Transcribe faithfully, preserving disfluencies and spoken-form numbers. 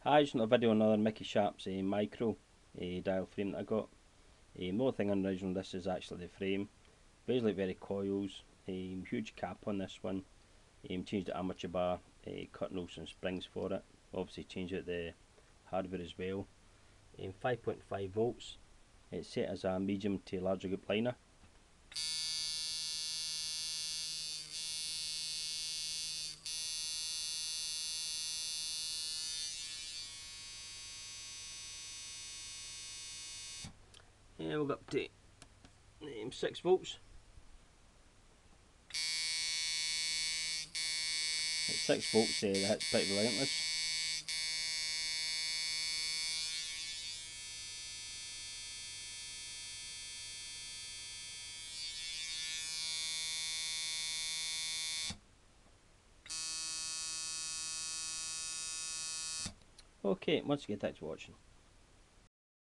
I just want a video on another Mickey Sharpz uh, micro uh, dial frame that I got. Um, the only thing unusual on this is actually the frame. Basically very coils, um, huge cap on this one. Um, changed the amateur bar, uh, cut and some springs for it. Obviously changed it the hardware as well. Um, five point five volts. It's set as a medium to larger group liner. Yeah, we'll go up to um, six volts. At six volts, uh, the hit's pretty relentless. Okay, once again, thanks for watching.